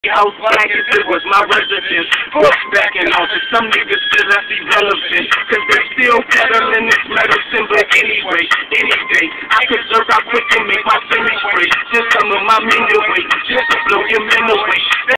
House like it was my residence. Books back in office, some niggas still left irrelevant, cause they still peddling this medicine. But anyway, any day, I could jerk out quick and make my finish break. Just some of my men away, just to blow your men away.